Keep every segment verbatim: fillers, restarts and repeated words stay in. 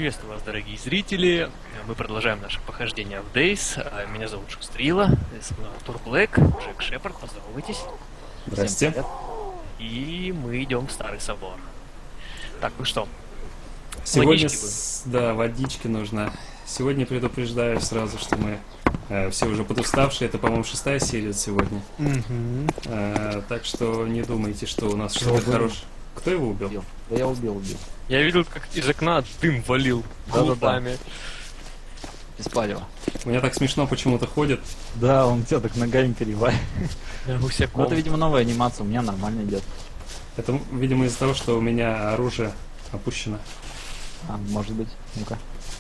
Приветствую вас, дорогие зрители. Мы продолжаем наше похождение в Дейс. Меня зовут Шустрила, Тур Блэк, Джек Шепард, поздоровайтесь. Здрасте. И мы идем в Старый Собор. Так, ну что? Сегодня, с... да, водички нужно. Сегодня предупреждаю сразу, что мы э, все уже подуставшие. Это, по-моему, шестая серия сегодня. Mm-hmm. э, так что не думайте, что у нас что-то хорошее. Кто его убил? Да я убил, убил. Я видел, как из окна дым валил голубами. Без палева. У меня так смешно почему-то ходит. Да, он тебя так ногами перебивает. Ну, это, видимо, новая анимация, у меня нормально идет. Это, видимо, из-за того, что у меня оружие опущено. А, может быть. Ну-ка.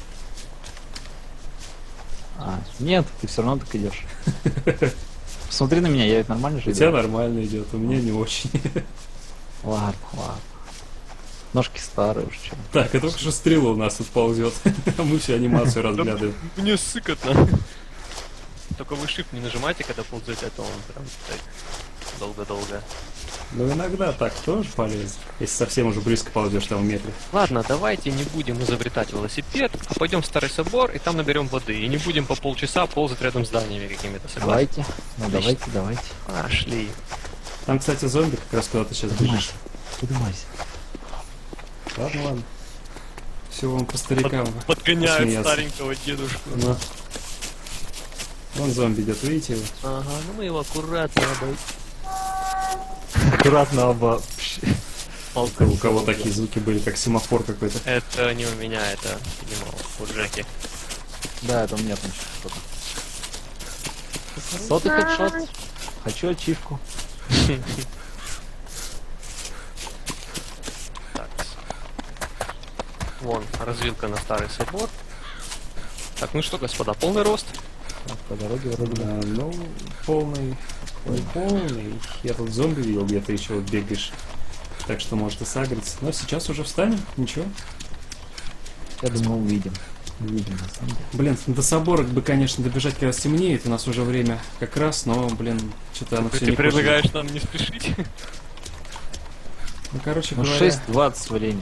А, нет, ты все равно так идешь. Посмотри на меня, я ведь нормально же иду. У тебя нормально идет, у меня не очень. Ладно, ладно. Ножки старые уж чем. Так, это только что стрела у нас тут ползет. А мы всю анимацию разглядываем. Мне сыкотно. Только вы shift не нажимайте, когда ползете, а то он прям так долго-долго. Ну иногда так тоже полезно. Если совсем уже близко ползешь там в метре. Ладно, давайте не будем изобретать велосипед, а пойдем в Старый Собор и там наберем воды. И не будем по полчаса ползать рядом с зданиями какими-то, согласны? Давайте, ну давайте, давайте. Пошли. Там, кстати, зомби как раз куда-то сейчас бежишь. Подумайся. Ладно, ладно. Все вам по старикам. Под, подгоняют старенького дедушку. Ну. Вон зомби идет, видите его? Ага, ну мы его аккуратно обойдем. Аккуратно оба. У кого такие звуки были, как семафор какой-то? Это не у меня, это, видимо, у Джеки. Да, это у меня там что-то. Сотый хедшот. Хочу ачивку. Так. Вон, развилка на Старый Собор. Так, ну что, господа, полный рост? Так, по дороге вроде бы. Да, ну, полный. Не полный. Я тут зомби видел, где ты еще вот бегаешь. Так что может и сагриться. Но сейчас уже встанем, ничего. Я думаю, увидим. Увидим, на самом деле. Блин, до собора бы, конечно, добежать, когда стемнеет. У нас уже время как раз, но, блин, что-то оно все не Ты предлагаешь нам не спешить? Ну, короче ну, говоря... шесть двадцать время.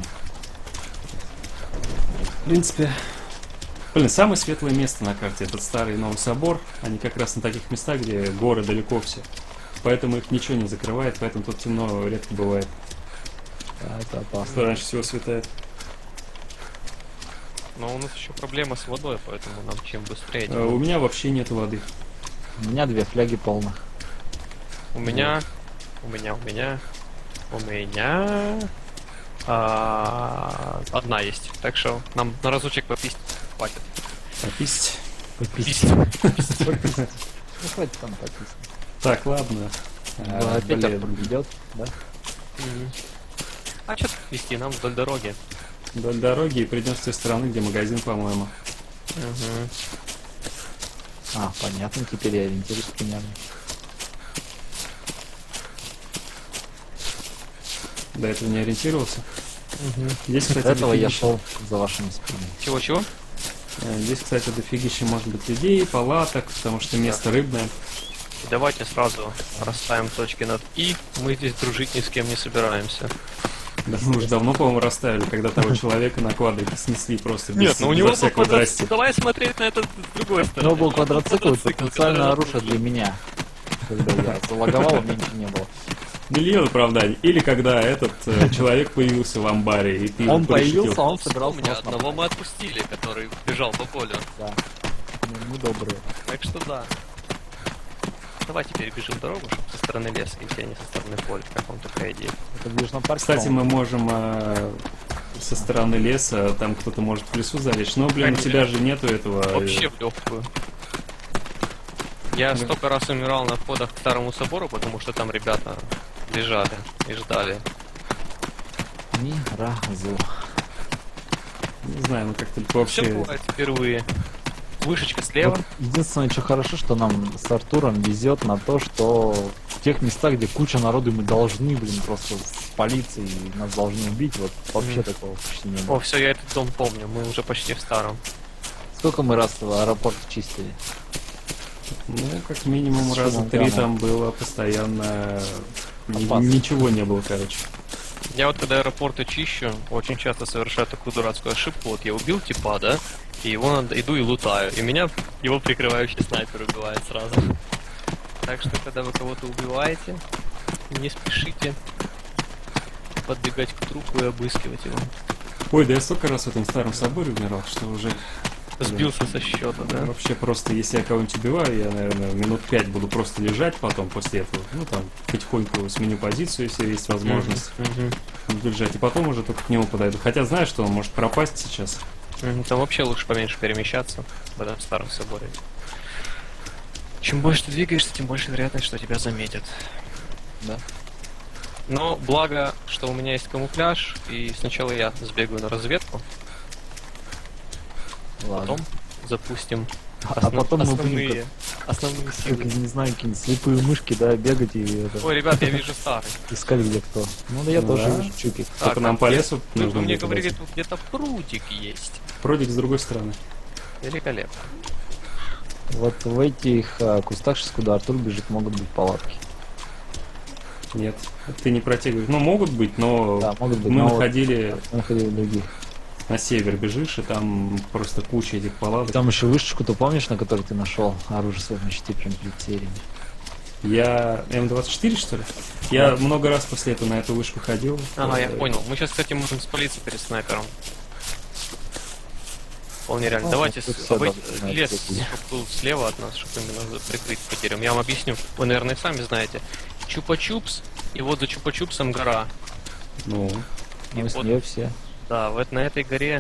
В принципе... Блин, самое светлое место на карте этот старый Новый Собор. Они как раз на таких местах, где горы далеко все. Поэтому их ничего не закрывает, поэтому тут темно редко бывает. Да, это опасно. Что раньше всего светает. Но у нас еще проблема с водой, поэтому нам чем быстрее. А, у меня вообще нет воды. У меня две фляги полных. У меня, у меня, у меня, у меня а, одна есть. Так что нам на разочек попить хватит. Пописть. Пописть. Ну хватит там пописть. Так, ладно. А, опять идет, да? А что вести? Нам вдоль дороги. Вдоль дороги и придем с той стороны, где магазин, по-моему. Угу. А, понятно, теперь я ориентируюсь примерно. До этого не ориентировался. Угу. Здесь, кстати, До этого я дофигища... шел за вашими спинами. Чего-чего? Здесь, кстати, дофигища может быть людей, палаток, потому что место рыбное. И давайте сразу расставим точки над «и». Мы здесь дружить ни с кем не собираемся. Да мы уже давно, по-моему, расставили, когда того человека на квадрике снесли просто без, Нет, но у него был квадрасти. Давай смотреть на это с другой У стороны. него был квадроцикл, это Квадроцикл, специальное который- оружие для меня. Когда я залаговал, у меня ничего не было. Миллион оправданий. Или когда этот э, человек появился в амбаре, и ты его Он пощадил. появился, он У собирался меня нас одного напасть. мы отпустили, который бежал по полю. Да. Ну, мы добрые. Так что да. Давайте перебежим дорогу, чтобы со стороны леса, и все не со стороны поля. Как вам такая идея? Это в Южном парке. Кстати, мы можем э, со стороны леса, там кто-то может в лесу залечь, но, блин, у тебя же нету этого... э, Вообще в легкую. Я столько раз умирал на входах к Старому Собору, потому что там ребята лежали и ждали. Ни разу. Не знаю, ну как-то Все вообще... бывает впервые. Вышечка слева. Вот единственное, что хорошо, что нам с Артуром везет на то, что в тех местах, где куча народу, мы должны, блин, просто с полицией нас должны убить, вот вообще Мгм. такого почти не О, было. все, я этот дом помню, мы уже почти в Старом. Сколько мы раз аэропорт чистили? Ну, как минимум С раза шумом три гамма. там было постоянно... ни- Опасно. Ничего не было, короче. Я вот когда аэропорты чищу, очень часто совершаю такую дурацкую ошибку. Вот я убил типа, да, и его надо, иду и лутаю. И меня его прикрывающий снайпер убивает сразу. Так что, когда вы кого-то убиваете, не спешите подбегать к трупу и обыскивать его. Ой, да я столько раз в этом старом соборе умирал, что уже... Сбился со счета, да? Вообще просто, если я кого-нибудь убиваю, я, наверное, минут пять буду просто лежать потом после этого. Ну, там, потихоньку сменю позицию, если есть возможность. Мгм. Лежать. И потом уже только к нему подойду. Хотя знаю, что он может пропасть сейчас. Мгм. Там вообще лучше поменьше перемещаться в этом старом соборе. Чем больше ты двигаешься, тем больше вероятность, что тебя заметят. Да. Но благо, что у меня есть камуфляж, и сначала я сбегаю на разведку, Ладно. потом запустим А основ- потом мы будем основные, основные Как, силы. не знаю, какие-нибудь слепые мышки, да, бегать и это, Ой, ребят, я вижу старый. искать где кто. Ну да я Ну тоже да. вижу чуки. Только Так, нам а по где- лесу Вы нужно мне будет говорили, подойти. тут где-то прутик есть. Прудик с другой стороны. Великолепно. Вот в этих а, кустах, сейчас куда Артур бежит, могут быть палатки. Нет, ты не про те говоришь. Ну, могут быть, но Да, могут быть. мы но вот находили мы находили других. на север бежишь, и там просто куча этих палаток. Там еще вышечку, ты помнишь, на которой ты нашел оружие свое на щите прям перед сериями? Я эм двадцать четыре, что ли? Я много раз после этого на эту вышку ходил. Ага, я Э, понял. Мы сейчас, кстати, можем спалиться перед снайпером. Вполне реально. Ну, Давайте тут с- все обойти должны знать, лес, какие. чтобы был слева от нас, чтобы именно прикрыть по деревьям. Я вам объясню. Вы, наверное, сами знаете. Чупа-чупс, и вот за Чупа-чупсом гора. Ну, Ну, И с вот- нее все. Да, вот на этой горе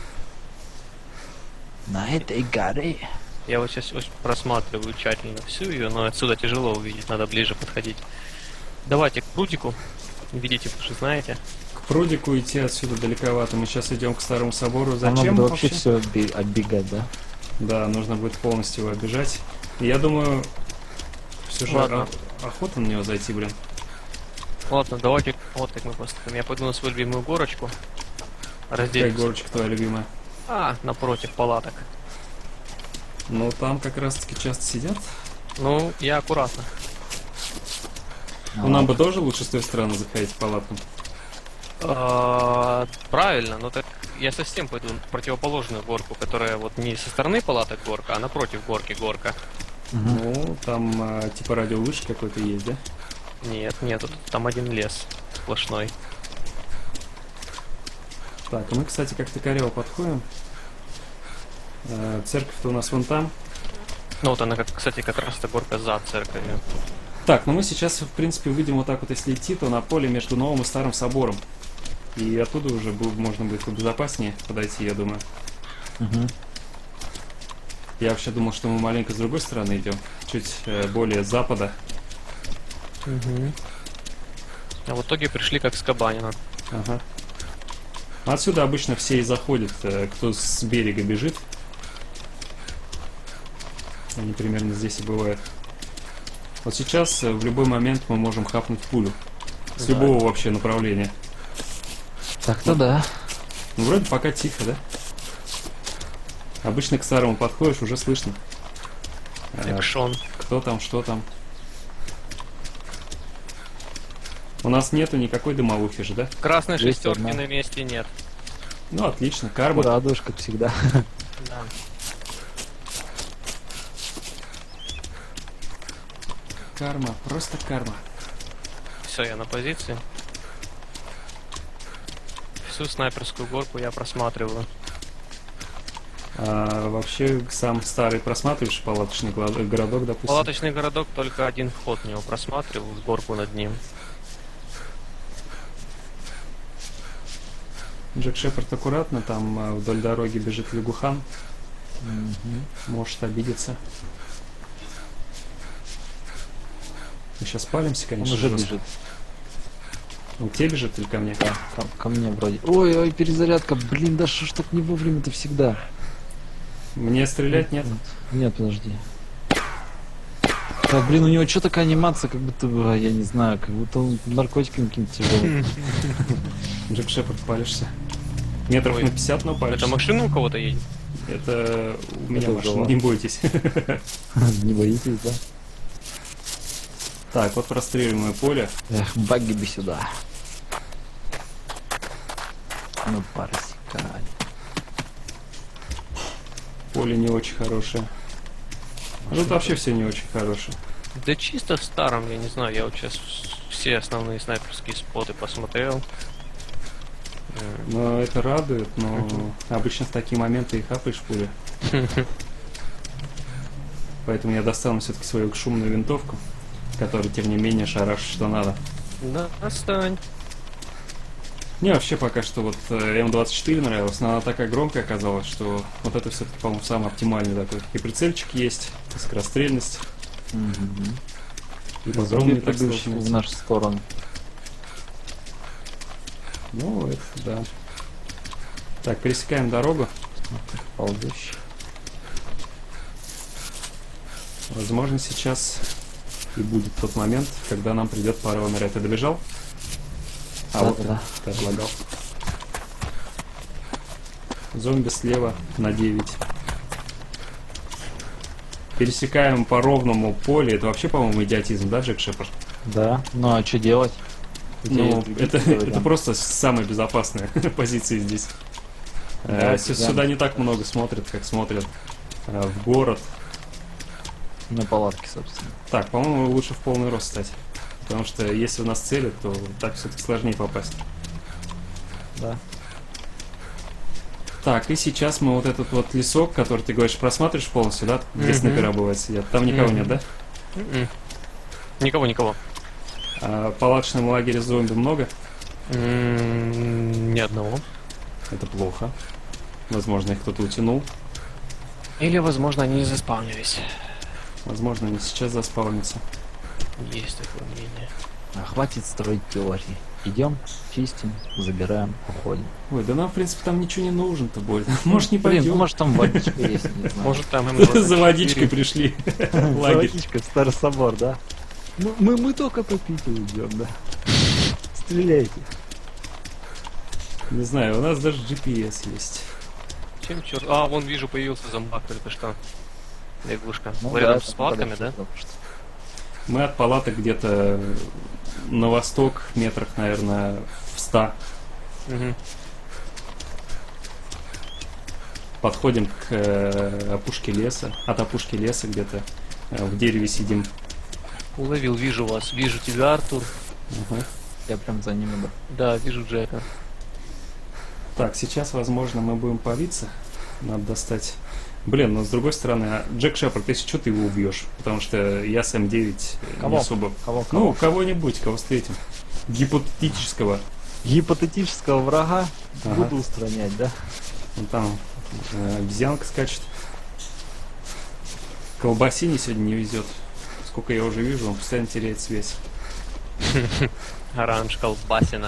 На этой горе. я вот сейчас просматриваю тщательно всю ее, но отсюда тяжело увидеть, надо ближе подходить. Давайте к прудику. Видите, потому что знаете. к прудику идти отсюда далековато. Мы сейчас идем к старому собору. Нам Зачем надо вообще вообще? все оббегать, да? Да, нужно будет полностью его обижать. И я думаю, все же Ладно. о- охота на него зайти, блин. Ладно, давайте вот как мы поступим. Я пойду на свою любимую горочку. Какая Разделимся. горочка твоя любимая? А, напротив палаток. Ну, там как раз-таки часто сидят. Ну, я аккуратно. Ну, нам бы тоже лучше с той стороны заходить в палатку. А, правильно, но так я совсем пойду в противоположную горку, которая вот не со стороны палаток горка, а напротив горки горка. Мгм. Ну, там а, типа радиовышки какой-то есть, да? Нет, нет, тут там один лес сплошной. Так, а мы, кстати, как-то корево подходим. Э, Церковь-то у нас вон там. Ну вот она, как, кстати, как раз эта горка за церковью. Так, ну мы сейчас, в принципе, выйдем вот так вот, если идти, то на поле между новым и старым собором. И оттуда уже бу- можно будет побезопаснее подойти, я думаю. Мгм. Я вообще думал, что мы маленько с другой стороны идем. Чуть э, более с запада. А в итоге пришли как с Кабанина. Ага. Отсюда обычно все и заходят, э, кто с берега бежит. Они примерно здесь и бывают. Вот сейчас э, в любой момент мы можем хапнуть пулю. С Да. любого вообще направления. Так-то да. Ну, вроде пока тихо, да? Обычно к старому подходишь, уже слышно. Э, Экшон. кто там, что там. У нас нету никакой дымовухи же, да? Красной Есть шестерки одна. на месте нет. Ну, отлично, карма. Радуешь, как всегда. Да. Карма, просто карма. Все, я на позиции. Всю снайперскую горку я просматриваю. А, вообще, сам старый просматриваешь палаточный гла- городок, допустим? Палаточный городок, только один вход в него просматриваю, с горку над ним. Джек Шепард аккуратно, там а, вдоль дороги бежит лягухан, Мгм. может обидеться. Мы сейчас палимся, Он конечно. уже жестко. бежит. Он к тебе бежит или ко мне? Да, ко, ко мне вроде. Ой, ой, перезарядка. Блин, да что ж так не вовремя-то всегда. Мне стрелять нет? Нет, подожди. Да, блин, у него что такая анимация, как будто, бы, а, я не знаю, как будто он наркотиками каким-то тяжелым. Джек Шепард, палишься. Метров Ой. на пятьдесят, но палишься. Это машина у кого-то едет? Это у меня Это машина, жила. не бойтесь. Не боитесь, да? Так, вот простреливаемое поле. Эх, багги бы сюда. Мы порасекали. Поле не очень хорошее. А тут вообще все не очень хорошее. Да чисто в старом, я не знаю, я вот сейчас все основные снайперские споты посмотрел. Э, Но это радует, но обычно в такие моменты и хапаешь пули. Поэтому я достану все-таки свою шумную винтовку, которая, тем не менее, шарашит что надо. Да, отстань. Мне вообще пока что вот э, эм двадцать четыре нравилась, но она такая громкая оказалась, что вот это все-таки, по-моему, самый оптимальный такой. И прицельчик есть, и скорострельность, Мгм. и патроны Зомби не так прыгающие сложно в найти. нашу сторону. Ну, это да. Так, пересекаем дорогу. Ползущий. Возможно, сейчас и будет тот момент, когда нам придет пара умирать. Ты добежал? А Да, вот да, ты отлагал. Зомби слева на девять. Пересекаем по ровному полю. Это вообще, по-моему, идиотизм, да, Джек Шепард? да. Ну а что делать? У тебя Ну, есть другие, это, которые это там- просто самая безопасная позиция здесь. Да, Э, сю- да. Сюда не так много смотрят, как смотрят э, в город. На палатке, собственно. Так, по-моему, лучше в полный рост стать. Потому что если у нас цели, то так все-таки сложнее попасть. Да. Так, и сейчас мы вот этот вот лесок, который ты говоришь, просматриваешь полностью, да? Где Мгм. снайпера бывает сидят. Там никого Мгм. нет, да? М-м. Никого, никого. А в палаточном лагере зомби много. М, Ни одного. Это плохо. Возможно, их кто-то утянул. Или, возможно, они не заспавнились. Возможно, они сейчас заспавнятся. Есть такое мнение. А хватит строить теории. Идем, чистим, забираем, уходим. Ой, да нам, в принципе, там ничего не нужно-то больно. Может, не Блин, ну пойдем. может там водичка есть, не знаю. Может, там эм двадцать четыре. За водичкой пришли. За Лагерь. водичкой в Старый Собор, да? Ну, мы, мы только попить уйдем, да. Стреляйте. Не знаю, у нас даже джи пи эс есть. Чем черт? А, вон вижу, появился зомбак только что. Лягушка. Ну Рядом это с палатками, да? потому что- Мы от палаток где-то на восток, метрах, наверное, в ста. Мгм. Подходим к э, опушке леса. От опушки леса где-то э, в дереве сидим. Уловил, вижу вас. Вижу тебя, Артур. Ага. Я прям за ними, да. Да, вижу Джека. Так, сейчас, возможно, мы будем палиться. Надо достать. Блин, но с другой стороны, а Джек Шепард, если что, ты его убьешь. Потому что я с эм девять Кого? не особо. Кого, кого? Ну, кого-нибудь, кого встретим. Гипотетического. Гипотетического врага Ага. буду устранять, да? Вон там э, обезьянка скачет. Колбасине сегодня не везет. Сколько я уже вижу, он постоянно теряет связь. Оранж, колбасина.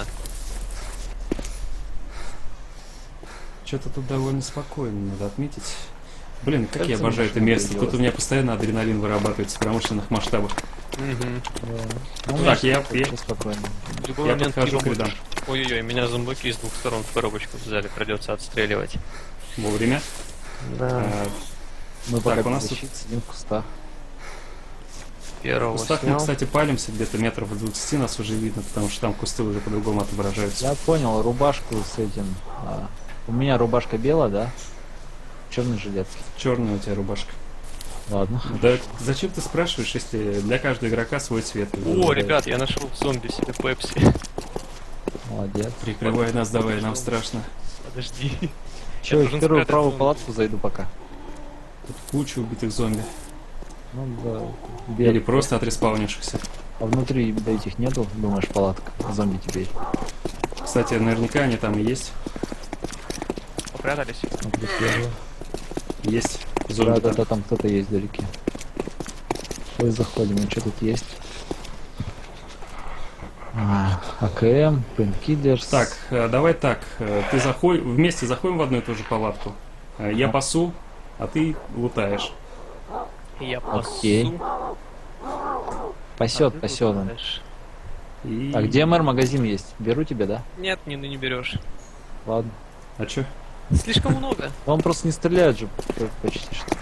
Что-то тут довольно спокойно, надо отметить. Блин, как я Кажется, обожаю это машина место. Тут появилась. у меня постоянно адреналин вырабатывается в промышленных масштабах. Мгм. Ну, Так, я- я... я- спокойно. В любой Я момент подхожу Киро к рядам. будешь. Ой-ой-ой, меня зомбаки с двух сторон в коробочку взяли, придется отстреливать. Вовремя. Да. А, Мы Так, пока у нас без тут- защиты сидим в кустах. в Первого кустах мы, снял. кстати, палимся где-то метров в двадцати, нас уже видно, потому что там кусты уже по-другому отображаются. Я понял, рубашку с этим. а, у меня рубашка белая, да? Черный жилет. Черная у тебя рубашка. Ладно. Да зачем ты спрашиваешь, если для каждого игрока свой цвет? О, ребят, я нашел в зомби себе пепси. Молодец. Прикрывай нас, давай, нам страшно. Подожди. Че, Я в должен первую спрятать правую зомби. палатку зайду пока. Тут куча убитых зомби. Ну да. Или белый. просто отреспаунившихся. А внутри этих нету, думаешь, палатка? Зомби теперь. Кстати, наверняка они там и есть. Попрятались? Внутри первого. Есть зомби. Да, да, там. да, там кто-то есть вдалеке. Ой, заходим, и что тут есть? А, АКМ, Пенкиллерс. Так, э, давай так. э, Ты заходи, вместе заходим в одну и ту же палатку. Э, Я Ага. пасу, а ты лутаешь. Я Окей. пасу. Пасет, А ты пасет он. лутаешь. И... А где МР магазин есть? Беру тебя, да? Нет, не, не берешь. Ладно. А чё? Слишком много. Он просто не стреляет же п- почти что.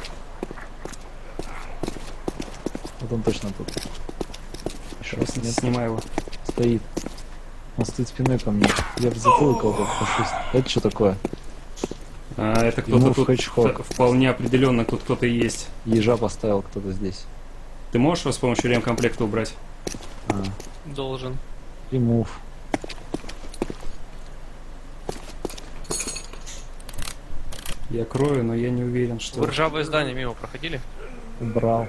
Вот он точно тут. Еще раз Сейчас нет, снимаю его. стоит. Он стоит спиной ко мне. Я в затылок кого-то пошусь. Это что такое? А, это Ему кто-то в тут хэтчхок. т- вполне определенно тут кто-то есть. Ежа поставил кто-то здесь. Ты можешь его с помощью ремкомплекта убрать? А, Должен. ремув. Я крою, но я не уверен, что... Вы ржавое здание мимо проходили? Убрал.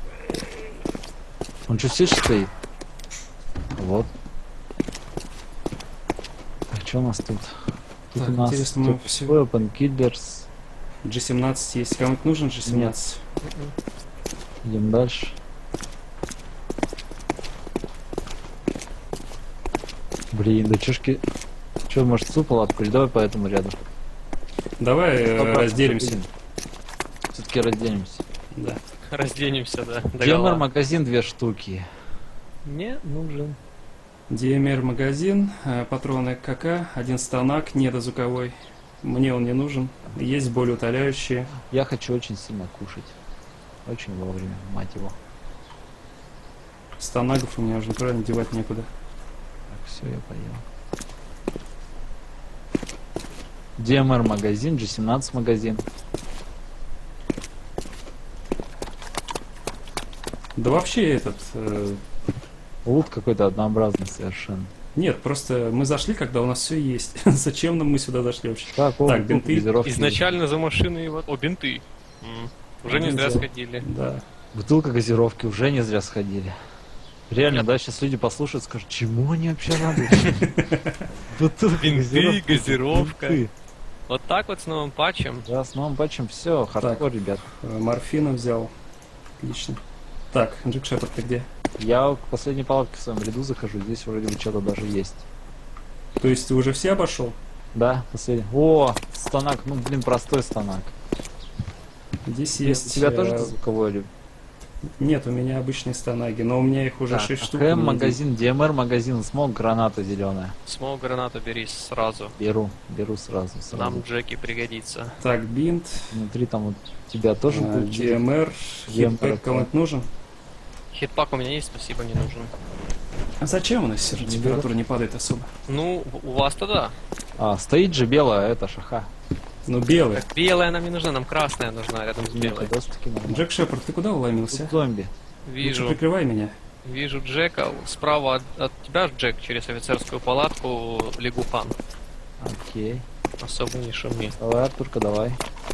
Он что, все стоит? Вот. А что у нас тут? Тут Так, у нас интересно, мы тут всё- Weapon Killers. джи семнадцать есть. Кому-то нужен джи семнадцать? Идем дальше. Блин, да чушки. Че, может, цу палатку или давай по этому ряду? Давай э, разделимся. Все-таки разделимся. Да. Разденемся, да. ди эм ар магазин две штуки. Не нужен. ди эм эр магазин, э, патроны КК, один станок, недозвуковой. Мне он не нужен. Есть более утоляющие. Я хочу очень сильно кушать. Очень вовремя, мать его. Станагов у меня уже натурально девать некуда. Так, все, я поел. ди эм ар магазин, джи семнадцать магазин. Да вообще этот... э, Лут какой-то однообразный совершенно. Нет, просто мы зашли, когда у нас все есть. Зачем нам мы сюда зашли вообще? Так, о, Так, тут бинты. газировки. Изначально за машиной вот... О, бинты. М. Уже не зря Бинты. сходили. Да. Бутылка газировки, уже не зря сходили. Реально, да, сейчас люди послушают, скажут, чему они вообще радуются? Бутылка Бинты, газировки, газировка. бинты. Вот так вот с новым патчем. Да, с новым патчем все, хардкор, ребят. Э, Морфина взял. Отлично. Так, Джек Шепард, ты где? Я к последней палатке в своем ряду захожу, здесь вроде бы что-то даже есть. То есть ты уже все обошел? Да, последний. О, станок, ну блин, простой станок. Здесь У есть... тебя э, тоже звуковой или? Нет, у меня обычные станаги, но у меня их уже Так, шесть штук. АКМ у меня магазин, ди эм ар магазин, смог, граната зеленая. Смол гранату бери сразу. Беру, беру сразу. сразу. Нам Джеки пригодится. есть. Так, бинт, Внутри там вот тебя тоже э, будет. ди эм эр, ди эм эр, хитпэк кому-то нужен? Хитпак у меня есть, спасибо, не нужен. А зачем у нас все же Не температура не падает особо? Ну, у вас-то да. А, стоит же белая, это шаха. Ну, белый. Так белая нам не нужна, нам красная нужна рядом с Нет, белой. достуки нормально. Джек Шепард, ты куда уломился? Тут зомби. Лучше Вижу, прикрывай меня. вижу Джека. Справа от, от тебя, Джек, через офицерскую палатку Лягухан. Окей. Особо не шуми. Давай, Артурка, давай.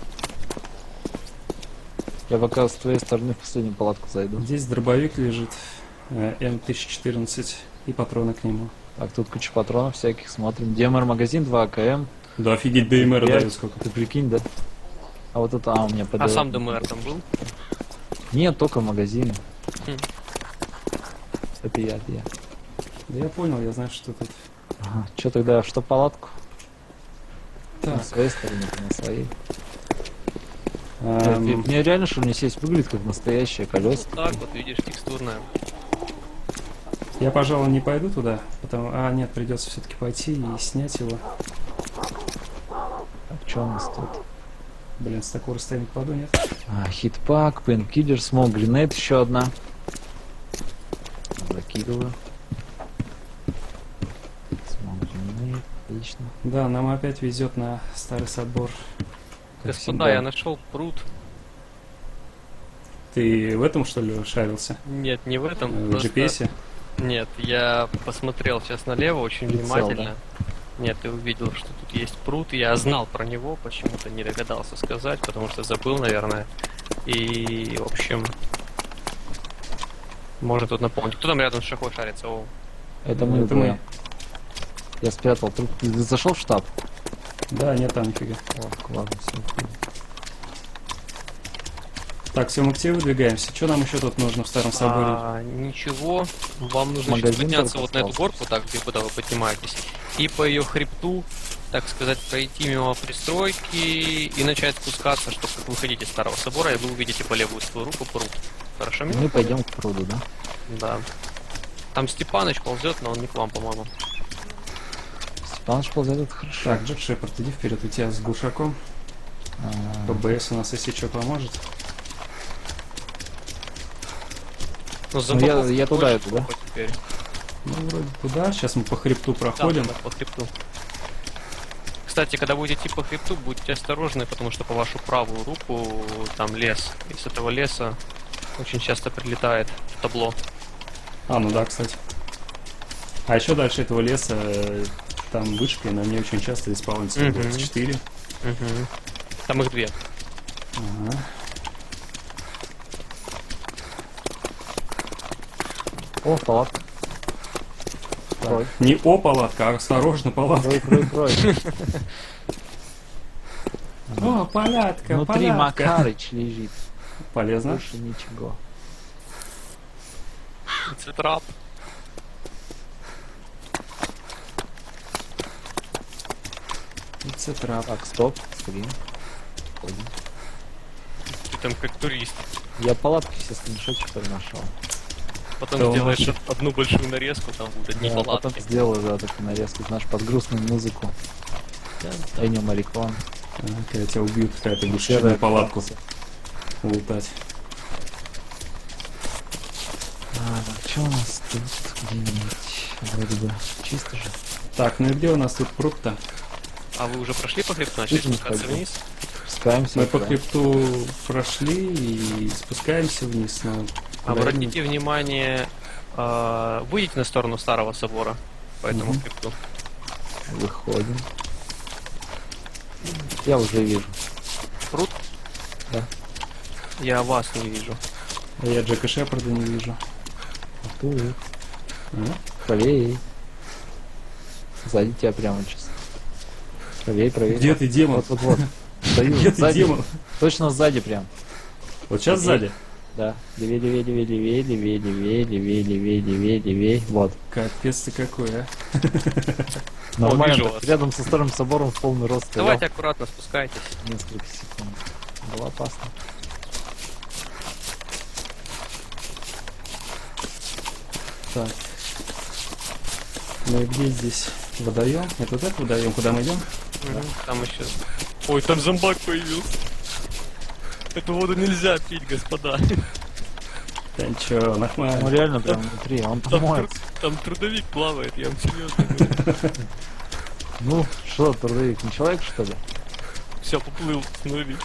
Я пока с твоей стороны в последнюю палатку зайду. Здесь дробовик лежит, э, эм тысяча четырнадцать и патроны к нему. Так, тут куча патронов всяких, смотрим. ди эм ар магазин, два АКМ. Да офигеть, ди эм эр Пять. дают сколько. Ты прикинь, да? А вот это, а, у меня А ПД. сам ДМР там был? Нет, только в магазине. Хм. Это я, это я. Да я понял, я знаю, что тут. Ага. Че тогда, что палатку? Так, На своей стороне, ты на своей. эм, Мне реально, что ли, не сесть выглядит как настоящее колесо. Вот так вот, видишь, текстурная. я, пожалуй, не пойду туда, потому... А, нет, придется все-таки пойти и снять его. Так, что у нас тут? Блин, с такого расстояния попаду, нет? А, хитпак, пенкиллер, смол, гринейд, еще одна. Закидываю. Смол, гринейд, отлично. Да, нам опять везет на старый собор. Как Господа, всегда. я нашел пруд. Ты в этом, что ли, шарился? Нет, не в этом. Э, В просто- джи пи эс? Нет, я посмотрел сейчас налево очень Прицел, внимательно. Нет, ты увидел, что тут есть пруд. Я знал про него, почему-то не догадался сказать, потому что забыл, наверное. И, в общем, можно тут напомнить. Кто там рядом с шахой шарится? О, Это мы Это двое. мы. Я спрятал труп. Ты зашел в штаб? Да, нет, там нифига. О, ладно, все. Так, все, мы к тебе выдвигаемся. Что нам еще тут нужно в старом соборе? а, ничего. Вам нужно сейчас Магазин подняться только вот на эту остался. горку, так, где куда вы поднимаетесь, и по ее хребту, так сказать, пройти мимо пристройки и начать спускаться, чтобы как вы выходите из старого собора, и вы увидите по левую свою руку пруд. Хорошо? меня Мы поняли? пойдем к пруду, да? Да. Там Степаныч ползет, но он не к вам, по-моему. Степаныч ползет, это хорошо. Так, Джек Шепард, иди вперед, у тебя с глушаком. А, ПБС у нас, если что, поможет. Ну, Ну, я- я туда больше иду, да? всего теперь. Ну, вроде туда. Сейчас мы по хребту проходим. Да, по хребту. Кстати, когда будете идти по хребту, будьте осторожны, потому что по вашу правую руку там лес. И с этого леса очень часто прилетает в табло. А, ну да, кстати. А еще дальше этого леса э, там вышка, и на ней очень часто исполнится Мгм. двадцать четыре. Угу. Там их две. Ага. О, палатка. Крой, Не о палатка, а осторожно палатка. крой, крой, крой. О, палатка, Внутри палатка. Макарыч лежит. Полезно. Больше ничего. Это трап. Это трап. Так, стоп, скрин. Ходим. Ты там как турист. Я палатки все скриншотчиков нашел. Потом Да он сделаешь вообще- одну большую нарезку, там будут одни Я потом палатки. сделаю, да, такую нарезку, знаешь, под грустную музыку. Энио Марикон. А, когда тебя убьют, какая ты будешь Серая на палатку птица. лутать. А, так, что у нас тут где-нибудь? Вроде бы чисто же. Так, ну и где у нас тут пруд-то? А вы уже прошли по хребту, начали Чуть не спускаться ходил. вниз? Спускаемся. Мы по да. хребту прошли и спускаемся вниз, но... Обратите внимание, э, выйдите на сторону старого собора по этому Мгм. хребту. Выходим. Я уже вижу. Пруд? Да. Я вас не вижу. А я Джека Шепарда не вижу. А тут. А? Правее. Сзади тебя прямо сейчас. Правее, правее. Где ты, демон? Вот, вот, вот. Стою, Где ты, сзади. демон? Точно сзади прям. Вот сейчас сзади? Да. Левее, левее, левее, левее, левее, левее, левее, левее, левее, левее. Вот. Капец ты какой, а? Нормально. вижу так, вас. рядом со старым собором в полный рост стоял. Давайте аккуратно спускайтесь. Несколько секунд. Было опасно. Так. Ну и где здесь водоем? Это вот этот водоем, куда мы идем? Мгм. Там еще. Ой, там зомбак появился. Эту воду нельзя пить, господа. Да ничего, Ну нормально. реально прям внутри, он Там, помоет. тру- там трудовик плавает, я вам серьезно говорю. Ну, что, трудовик, не человек, что ли? Все, поплыл, смотри.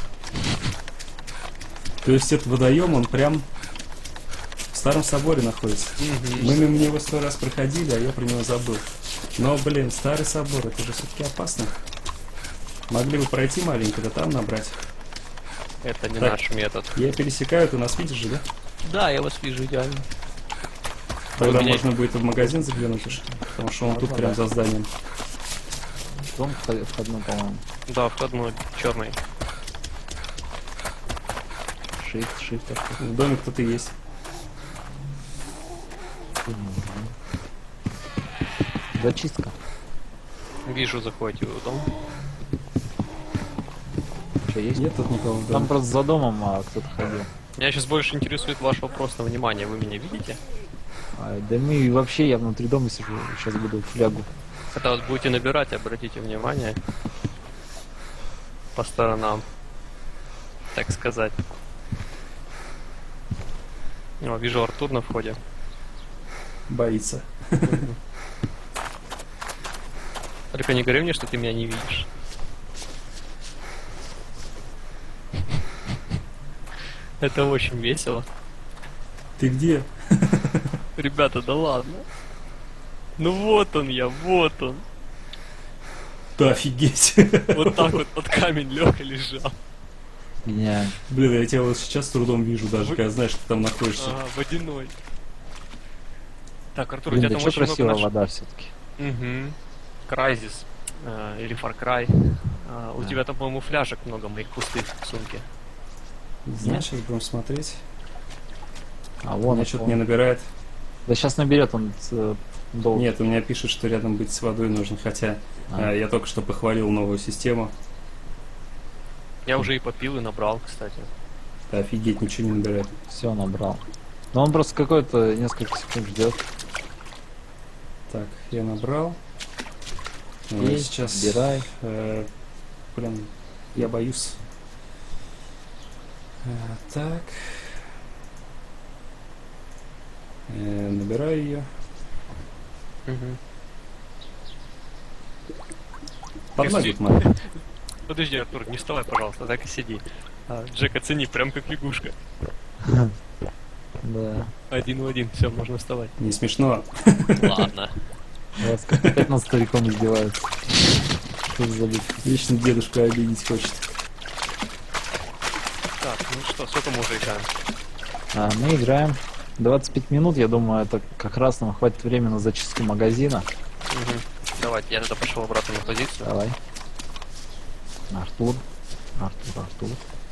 То есть этот водоем, он прям в старом соборе находится. Мы мимо него сто раз проходили, а я про него забыл. Но, блин, старый собор, это же все-таки опасно. Могли бы пройти маленько, да там набрать. Это не Так. наш метод. Я пересекаю, ты нас видишь же, да? Да, я вас вижу идеально. Тогда Вы меня- можно будет и в магазин заглянуть уж, потому что он тут Можно, прям да. за зданием. Дом вход- входной, по-моему. Да, входной черный. Shift, shift. такой. В доме кто-то есть. Зачистка. Вижу, заходите вы в дом. Что есть? Нет тут никого в Там доме. просто за домом а, кто-то ходил. Меня сейчас больше интересует ваш вопрос на внимание. Вы меня видите? А, да мы и вообще, я внутри дома сижу, сейчас буду флягу. Когда вот будете набирать, обратите внимание по сторонам, так сказать. О, вижу Артур на входе. Боится. Только не говори мне, что ты меня не видишь. Это очень весело. Ты где? Ребята, да ладно. Ну вот он я, вот он. Да офигеть. Вот так вот под камень лег и лежал. Меня Блин, я тебя вот сейчас с трудом вижу, даже Вы- когда знаешь, что ты там находишься. Ага, водяной. Так, Артур, у Блин, тебя да там что очень много красивая наш... вода все-таки. Угу. Крайзис. э, или Far Cry. А, у Да. тебя там, по-моему, фляжек много моих пустых в сумке. Знаешь, сейчас будем смотреть. А У вон меня он, что-то вон. не набирает. Да сейчас наберет он э, долго. Нет, у меня пишет, что рядом быть с водой нужно, хотя А. э, я только что похвалил новую систему. Я уже и попил, и набрал, кстати. Да, офигеть, ничего не набирает. Все набрал. Но он просто какой-то несколько секунд ждет. Так, я набрал. Э, Пей, сейчас... собирай. э, блин, я боюсь. Э, так. Э, набираю ее. Мгм. Под ноги Если- смотри. Подожди, Артур, не вставай, пожалуйста, так и сиди. А, Джек, оцени, прям как лягушка. Да. Один в один, все, можно вставать. Не смешно. Ладно. Вас как опять над стариком издеваются. Что за забить? Вечно дедушку обидеть хочет. Так, ну что, сколько мы уже играем? А, мы играем двадцать пять минут, я думаю, это как раз нам хватит времени на зачистку магазина. Мгм. Давайте, я тогда пошел обратно на позицию. Давай. Артур. Артур, Артур.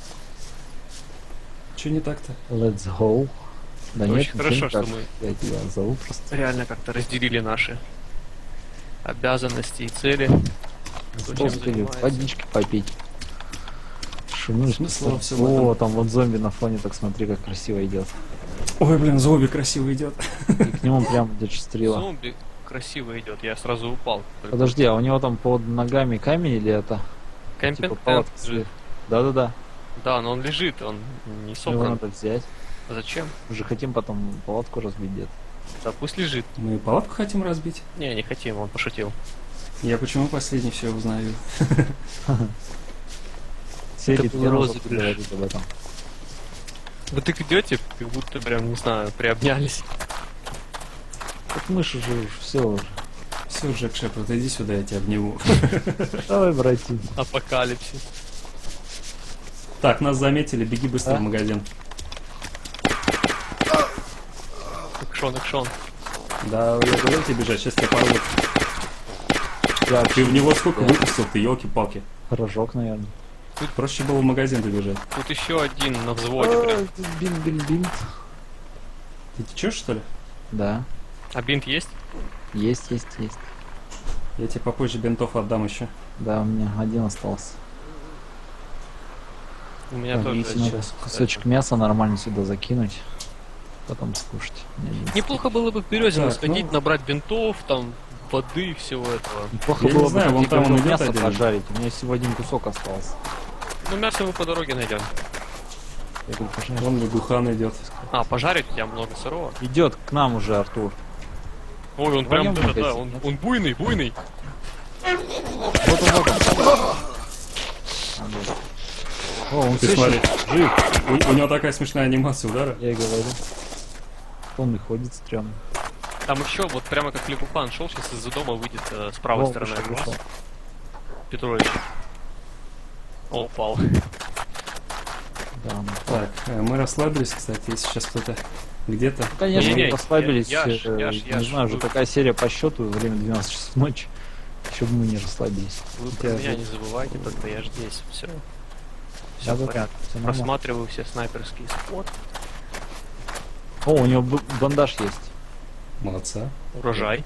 Че не так-то? Let's go. Да Очень нет, хорошо, ничего что не так. мы- Я тебя зову просто. Реально как-то разделили наши обязанности и цели. Кто чем Сходили, занимается. водички попить. Шумишь. Смысла во всем О, этом. там вот зомби на фоне, так смотри, как красиво идет. Ой, блин, зомби красиво идет. И к нему прям идет стрела. Зомби красиво идет, я сразу упал. Подожди, а у него там под ногами камень или это? Типа Кэмпинг палатка лежит. лежит? Да-да-да. Да, но он лежит, он не Его собран. надо взять. Зачем? Мы же хотим потом палатку разбить где-то. Да пусть лежит. Мы палатку хотим разбить? Не, не хотим, он пошутил. Я почему последний все узнаю? Серии был первого розыгрыш. говорит об этом. Вы так идете, как будто прям, не знаю, приобнялись. Так мышь уже все уже. Все, Джек Шепард, иди сюда, я тебя обниму. Давай, братик. Апокалипсис. Так, нас заметили, беги быстро А? в магазин. Экшон, экшон. Да, я говорил тебе бежать, сейчас тебя порвут. Я Ты в него сколько Да. выпустил, ты, елки-палки. рожок, наверное. Тут проще было в магазин добежать. Тут еще один на взводе прям. Бинт, бинт, бинт. Ты течешь, что ли? Да. А бинт есть? Есть, есть, есть. Я тебе попозже бинтов отдам еще. Да, у меня один остался. У меня Так, тоже если надо сейчас. кусочек мяса нормально сюда закинуть. Потом скушать. Мне один Неплохо было бы в Березино Так, сходить, ну. набрать бинтов, там, воды, всего этого. Неплохо Я не было бы знаю, вон хотя бы там он идет мясо один. пожарить. У меня всего один кусок остался. Ну, мясо мы по дороге найдем. Я говорю, пожарить. Вон лягухан идет. А, пожарить у тебя много сырого. Идет к нам уже Артур. Ой, он прям, Вдвоем да, да, магазин, он, нет? он буйный, буйный. Вот он, вот он. О, он Ты слышит, смотри. жив. У, у него такая смешная анимация удара. Я и говорю. Он и ходит стрёмно. Там еще, вот прямо как Лягухан шел, сейчас из-за дома выйдет э, с правой О, стороны вышел, от вас. вышел. Петрович. О, упал. Да, ну, Так, э, мы расслабились, кстати, если сейчас кто-то где-то. конечно, Не-не, мы расслабились. я- я ж- э, я ж- я не ж знаю, уже вы- такая серия по счету, время двенадцать часов ночи. Еще бы мы не расслабились. Вы про тебя меня тут- не забывайте, только я ж здесь. Все. Все Да, в да, порядке. всё нормально. Просматриваю все снайперские споты. О, у него б- бандаж есть. Молодца. Урожай.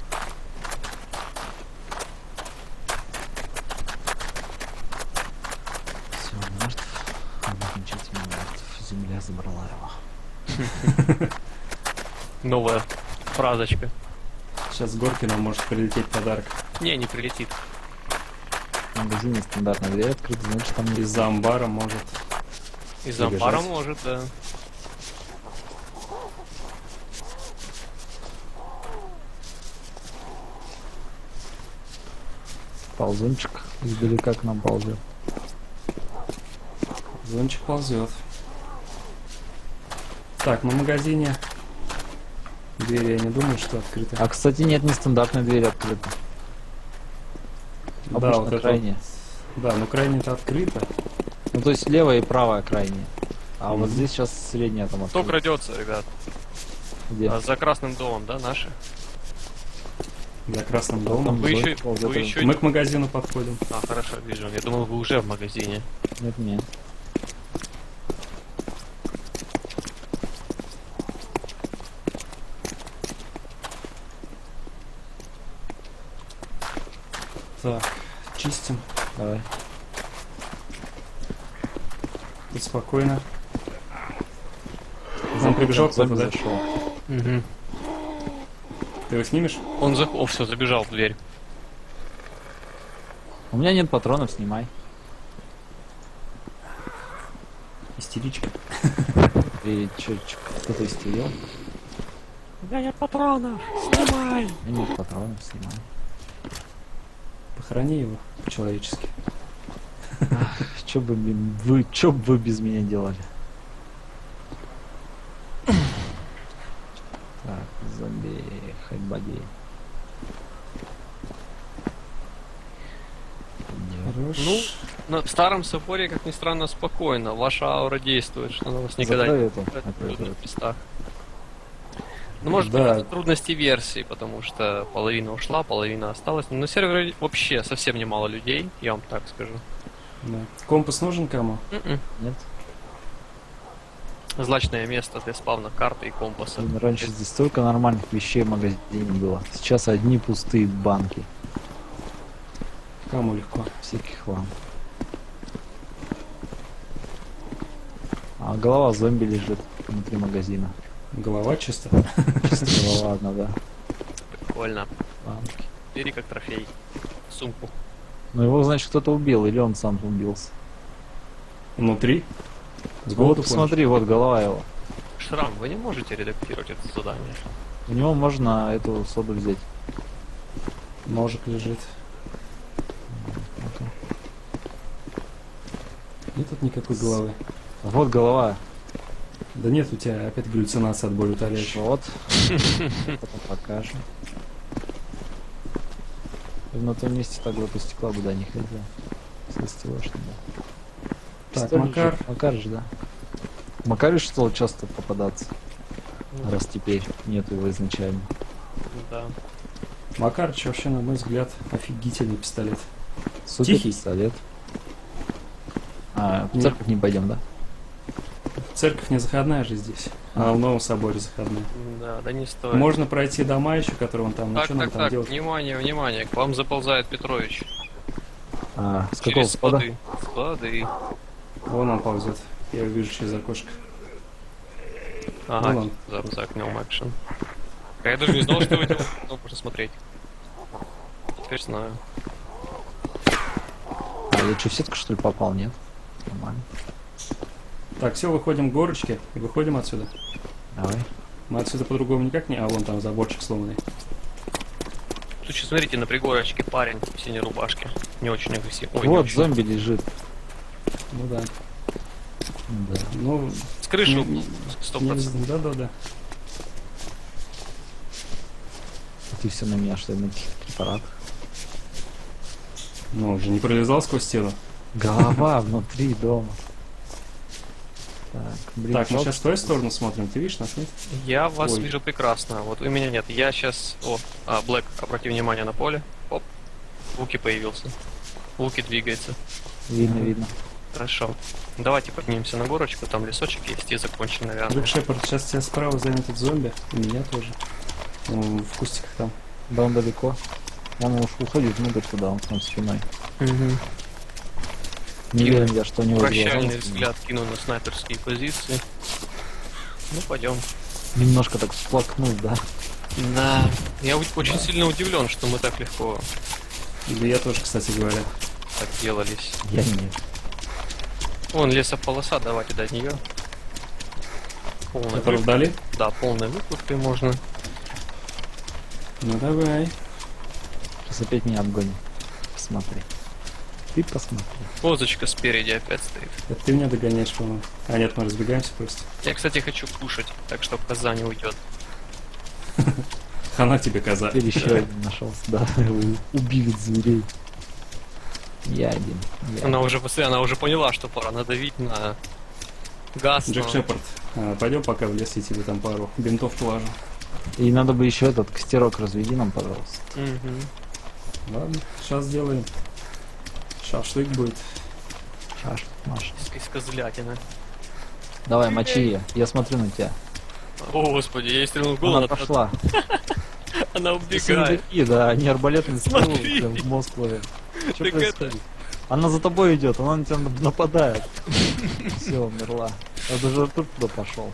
Все, мертв. Он окончательно мертв. Земля забрала его. Новая фразочка. Сейчас с горки нам может прилететь подарок. Не, не прилетит. В магазине стандартная дверь открыта, значит там есть. Из-за амбара может. Из Прибежать. амбара может, да. Ползунчик издалека к нам ползет. Зончик ползет. Так, на магазине двери я не думаю, что открыты. А, кстати, нет, не стандартная дверь открыта. да, Обычно вот это крайняя. вот. Да, ну крайне-то открыто. Ну, то есть левая и правая крайняя. А вот Мгм. здесь сейчас средняя там Кто открыта. крадется, ребят? Где? А, за красным домом, да, наши? За красным Там домом. Вы зонтик еще, ползет. вы еще... Мы к магазину подходим. А, хорошо, вижу. Я думал, вы уже в магазине. Нет, нет. Так, чистим. Давай. Тут спокойно. Зомби Нам прибежал прям кто-то, зомби да? зашел. Угу. Ты его снимешь? Он за... О, все, забежал в дверь. У меня нет патронов, снимай. Истеричка. И чё, чё, кто-то истерил. меня нет патронов, снимай! И нет патронов, снимай. Похорони его по-человечески. Что бы блин, вы, что бы вы без меня делали? Так, зомби, хайбади. Хорош. Ну, на, в старом соборе, как ни странно, спокойно. Ваша аура действует, что она вас никогда Закрой не эту, пускает в эту, эту, трудных эту. местах. Ну, может Да. быть, это трудности версии, потому что половина ушла, половина осталась. Но на сервере вообще совсем немало людей, я вам так скажу. Да. Компас нужен кому? М-м. Нет? Злачное место для спавна карты и компаса. Блин, раньше здесь столько нормальных вещей в магазине было. Сейчас одни пустые банки. Кому легко? Всякий хлам. А голова зомби лежит внутри магазина. Голова чисто. Чисто голова одна, да. Прикольно. Банки. Бери как трофей. Сумку. Ну его, значит, кто-то убил, или он сам убился. Внутри? С Вот голоду посмотри, вот голова его. Шрам, вы не можете редактировать это задание? У него можно эту соду взять. кончил? Ножик лежит. Ну-ка. Нет тут никакой головы. Вот голова. Да нет, у тебя опять галлюцинация от боли утоляющей. Вот. Потом покажем. На том месте так вот у стекла бы, да, не ходил. Сластило, что да. Так, Пистолет Макар. же. Макар же, да. Макар же стал часто попадаться. Раз теперь нету его изначально. Да. Макарыч вообще, на мой взгляд, офигительный пистолет. Супер Тихий. пистолет. А, в Нет. церковь не пойдем, да? Церковь не заходная же здесь. А в Новом Соборе заходная. Да, да не стоит. Можно пройти дома еще, которые он там. Ну Так, что нам так, там так, делать? внимание, внимание, к вам заползает Петрович. А, с какого Через склада? склады. Склады. Вон он ползет. Я его вижу через окошко. Ага, Вон он. за, за окном экшен. А я даже не знал, что вы делаете. Ну, можно смотреть. Теперь знаю. А, я что, в сетку, что ли, попал, нет? Нормально. Так, все, выходим к горочке и выходим отсюда. Давай. Мы отсюда по-другому никак не... А, вон там заборчик сломанный. Тут сейчас, смотрите, на пригорочке парень в синей рубашке. Не очень агрессивный. Ой, не Вот очень. зомби лежит. Ну да. Да. Ну, С крыши не- упал. Сто не- процентов. Да-да-да. Ты все на меня, что ли, на каких препаратах? Ну, уже не пролезал сквозь стену. Голова внутри дома. Так, блин, Так, мы жалко, сейчас в твою сторону смотрим. Ты видишь нас, нет? Я вас Ой. вижу прекрасно. Вот у меня нет. Я сейчас... О, а, Блэк, обрати внимание на поле. Оп. Луки появился. Луки двигается. Видно, видно. Хорошо. Давайте поднимемся на горочку, там лесочек есть и закончим, наверное. Джек Шепард, сейчас тебя справа займет этот зомби. И меня тоже. Он в кустиках там. Да он далеко. Он уж уходит внутрь туда, он там спиной. Угу. Не И уверен я, что у него Прощальный глаза. взгляд кину на снайперские позиции. Ну, пойдем. Немножко так всплакнул, да. Да. Я у- очень сильно удивлен, что мы так легко Да я тоже, кстати говоря. так делались. Я нет. Вон лесополоса, давайте до нее. Полная Который выкуп- вдали? Да, полной выкупкой можно. Ну давай. Сейчас опять меня обгонит. Посмотри. Ты посмотри. Козочка спереди опять стоит. Это ты меня догоняешь, по-моему. А нет, мы разбегаемся просто. Я, кстати, хочу кушать, так что коза не уйдет. Хана тебе, коза. Теперь еще один нашелся, да. Убивец зверей. Я один. Я Она уже после, она уже поняла, что пора надавить на газ. Джек но- Шепард, а, пойдем пока в лес, я тебе там пару бинтов положу. И надо бы еще этот костерок разведи нам, пожалуйста. Мгм. Ладно, сейчас сделаем. Шашлык будет. Шаш, Маша. Из, из козлятины. Давай, мочи ее. Я смотрю на тебя. О, господи, я ей стрельнул в Она голову, пошла. она Все убегает. такие, да, они арбалетные стрелы Смотри. прям в мозг ловят. Что Так происходит? Она за тобой идет, она на тебя нап- нападает. Все, умерла. Я даже Артур туда пошел.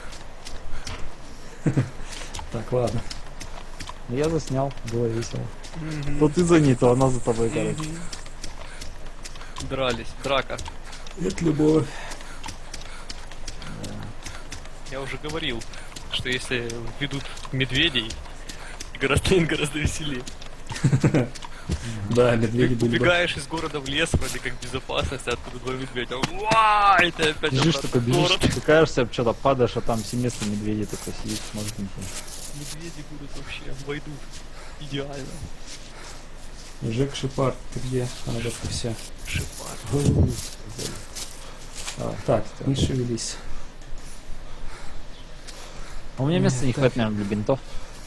Так, ладно. Но я заснял, было весело. Мгм. То ты за ней, то она за тобой, короче. Мгм. Дрались, драка. Это любовь. Я уже говорил. что если ведут медведей, гораздо, гораздо веселее. Да, медведи Ты были бы... убегаешь из города в лес, вроде как безопасность, а оттуда два медведя. Уа! И ты опять Бежишь обратно такой, в бежишь, город. спотыкаешься, что-то падаешь, а там семейство медведей такой сидит, смотрит на тебя. Медведи будут вообще, войдут. Идеально. Жек Шепард, ты где? А, вот и все. Шипар. Так, не шевелись. А у меня места не хватит, наверное, для бинтов.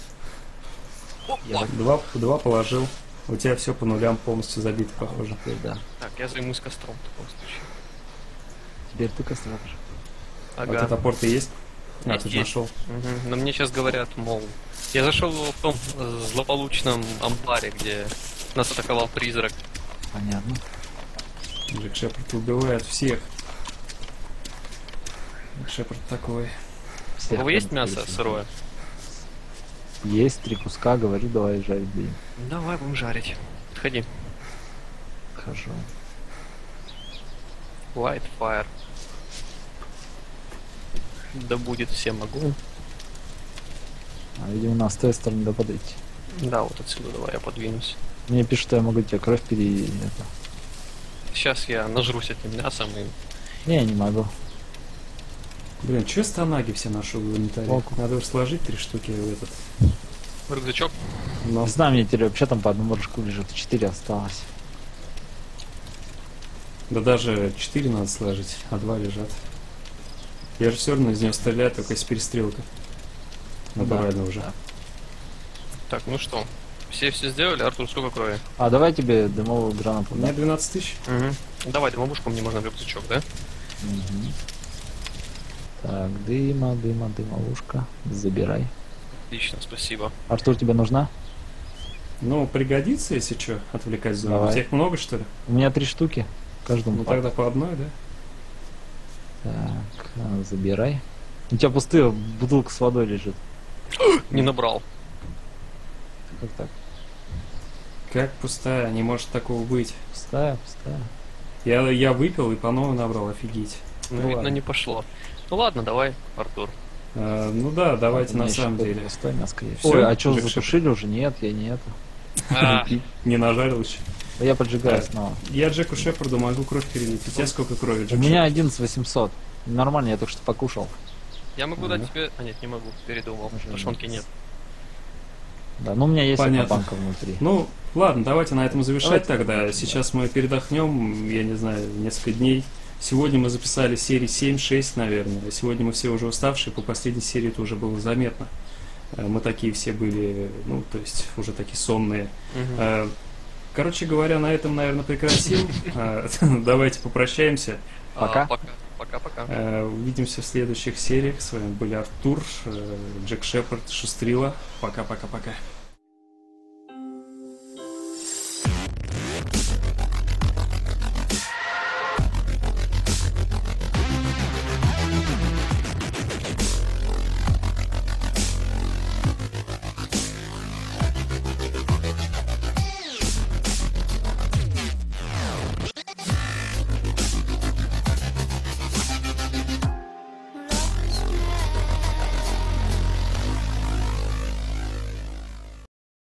Я так Два, два положил. У тебя все по нулям полностью забито, похоже. теперь, да. Так, я займусь костром в таком случае. Теперь ты костровишь. А Ага. ты топор-то есть? А, Есть, тут есть. нашел. Мгм. Но мне сейчас говорят, мол, я зашел в том э, злополучном амбаре, где нас атаковал призрак. Понятно. Джек Шепард убивает всех. Джек Шепард такой. У Всех кого есть прям мясо перечислил. сырое? Есть три куска, говорю, давай жарить будем. Давай будем жарить. Подходи. Хожу. White fire. Да будет всем огонь. А, видимо, нас с той стороны да подойти. Да, вот отсюда давай я подвинусь. Мне пишут, что я могу тебе кровь пере... Это... Сейчас я нажрусь этим мясом и... Не, я не могу. Блин, че станаги все ношу в инвентаре? Волку. Надо уж сложить три штуки в этот. Рюкзачок. Но Не знаю, мне теперь вообще там по одному рожку лежит, четыре осталось. да даже четыре надо сложить, а два лежат. Я же все равно из него стреляю, только из перестрелка. Натурально Да, уже. да. Так, ну что? Все все сделали? Артур, сколько крови? А давай тебе дымовую гранату. У меня Да? двенадцать тысяч. Угу. Давай, дымовушку мне можно в рюкзачок, да? Мгм. Так, дыма, дыма, дымовушка. Забирай. Отлично, спасибо. Артур, тебе нужна? Ну, пригодится, если что, отвлекать зону. Давай. У тебя их много, что ли? У меня три штуки. Каждому Ну по- тогда по одной, да? Так, а, забирай. У тебя пустая бутылка с водой лежит. Не набрал. Как так? Как пустая, не может такого быть. Пустая, пустая. Я, я выпил и по новой набрал, офигеть. Ну, Ну видно, ладно. не пошло. Ну ладно, давай, Артур. А, ну да, давайте У меня на еще самом тут деле. пустое мясо есть. Всё, Ой, а что, Джек затушили уже? Нет, я не это. А, Не нажарил еще. Да я поджигаю Да. снова. Я Джеку Шепарду могу кровь перелить. У тебя сколько крови, У Джек меня одиннадцать восемьсот. Нормально, я только что покушал. Я могу Ага. дать тебе... А нет, не могу, передумал. Уже Тушенки нет. нет. Да, ну у меня есть одна Понятно. банка внутри. Ну, ладно, давайте на этом завершать Давайте. тогда. Сейчас мы передохнем, я не знаю, несколько дней. Сегодня мы записали серии семь-шесть, наверное. Сегодня мы все уже уставшие, по последней серии это уже было заметно. Э, Мы такие все были, ну, то есть уже такие сонные. Мгм. Э, Короче говоря, на этом, наверное, прекратим. Э, Давайте попрощаемся. А, Пока. Пока. Пока-пока. Э, Увидимся в следующих сериях. С вами были Артур, э, Джек Шепард, Шустрила. Пока-пока-пока.